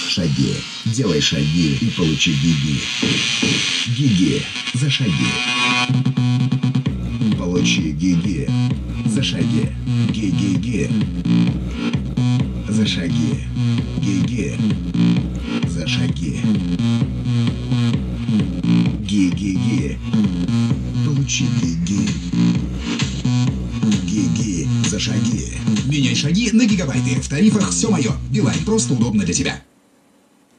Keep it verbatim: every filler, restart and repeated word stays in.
Шаги. Делай шаги и получи гиги. Гиги за шаги. Получи гиги за шаги. Ги-ги-ги. За шаги. Ги-ги. За шаги. Ги-ги-ги. Получи гиги. Гиги за шаги. Меняй шаги на гигабайты. В тарифах все мое. Билайн. Просто удобно для тебя.